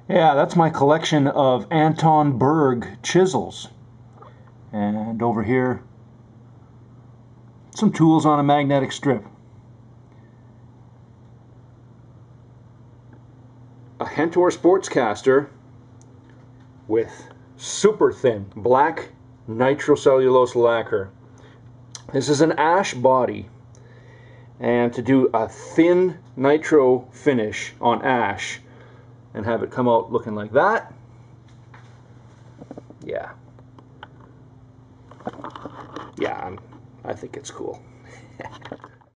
Yeah, that's my collection of Anton Berg chisels. And over here, some tools on a magnetic strip. A Hentor Sportscaster with super thin black nitrocellulose lacquer. This is an ash body, and to do a thin nitro finish on ash and have it come out looking like that, yeah, I think it's cool.